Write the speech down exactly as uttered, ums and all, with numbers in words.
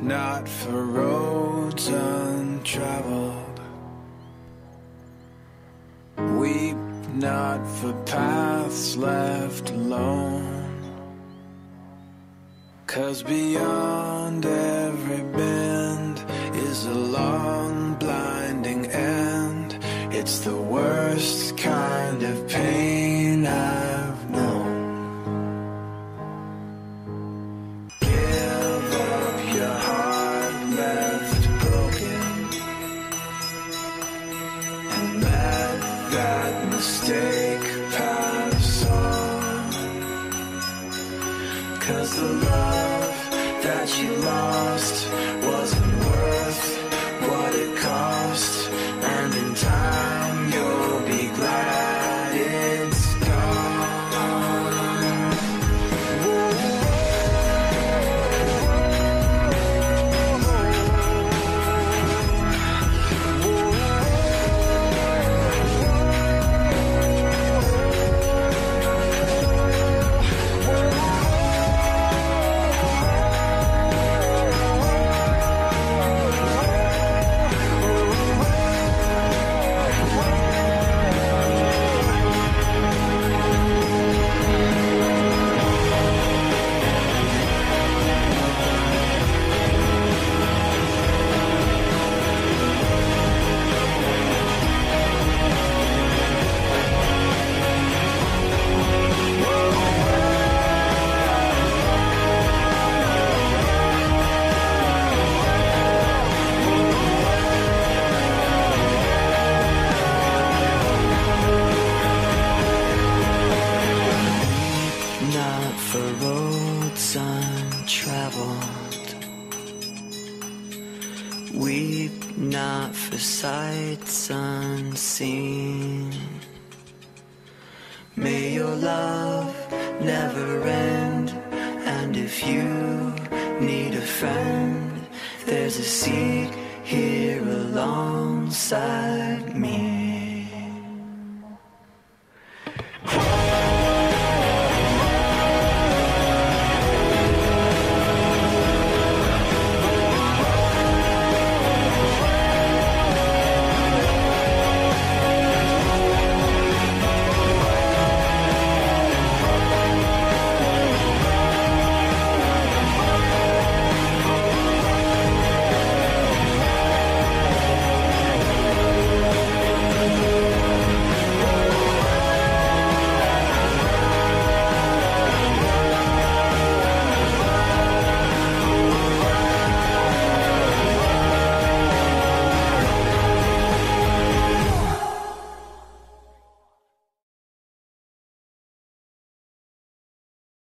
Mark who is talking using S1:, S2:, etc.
S1: not for roads untraveled. Weep not for paths left alone. 'Cause beyond every bend is a long blinding end. It's the worst kind of pain I've known. Give up your heart left broken, and let that mistake pass on. 'Cause the love that you lost wasn't worth what it cost, and in time you'll be glad it's gone. Not for roads untraveled. Weep not for sights unseen. May your love never end, and if you need a friend, there's a seat here alongside me.